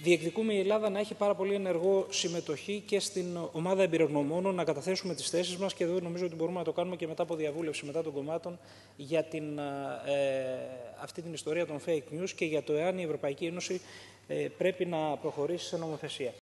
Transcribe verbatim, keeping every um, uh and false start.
διεκδικούμε η Ελλάδα να έχει πάρα πολύ ενεργό συμμετοχή και στην ομάδα εμπειρογνωμόνων, να καταθέσουμε τις θέσεις μας και εδώ νομίζω ότι μπορούμε να το κάνουμε και μετά από διαβούλευση μετά των κομμάτων για την, ε, αυτή την ιστορία των fake news και για το εάν η Ευρωπαϊκή Ένωση ε, πρέπει να προχωρήσει σε νομοθεσία.